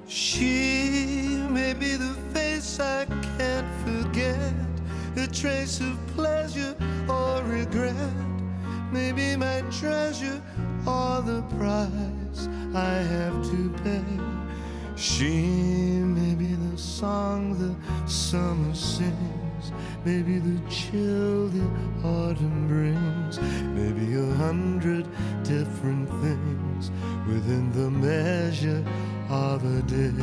She may be the face I can't forget, a trace of pleasure or regret, maybe my treasure or the price I have to pay. She may be the song the summer sings, maybe the chill the autumn brings, maybe 100 different things within the measure of a day.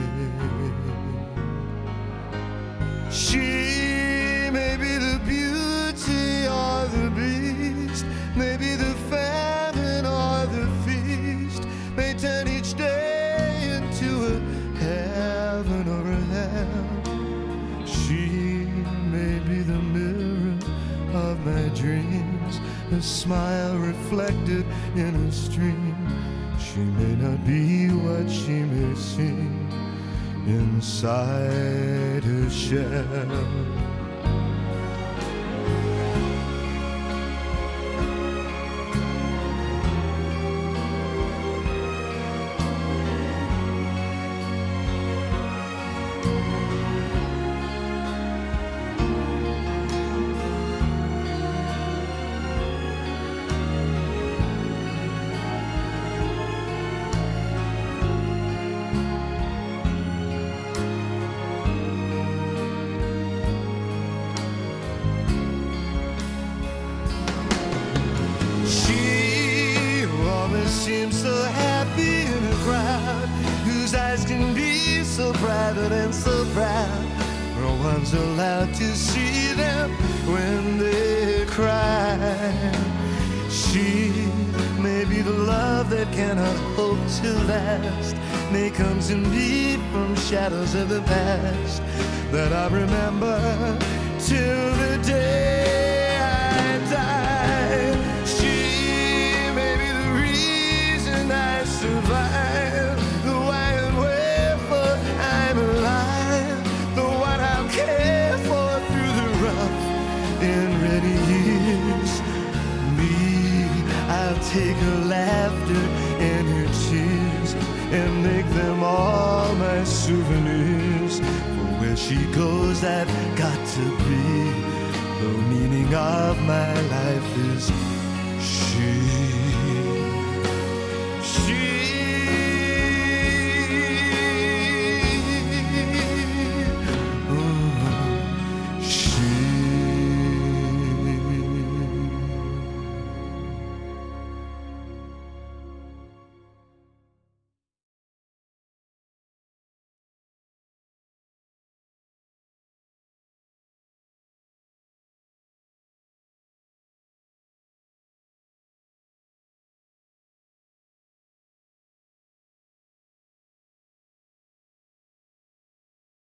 She may be the beauty or the beast, maybe the famine or the feast, may turn each day into a heaven or a hell. She may be the mirror of my dreams, a smile reflected in a stream. She may not be what she may seem inside her shell. Seems so happy in a crowd whose eyes can be so private and so proud. No one's allowed to see them when they cry. She may be the love that cannot hope to last, may come to me from shadows of the past that I remember till the day I die. Survive, the why and wherefore I'm alive, the one I'll care for through the rough and ready years. Me, I'll take her laughter and her tears and make them all my souvenirs. For where she goes, I've got to be the meaning of my life.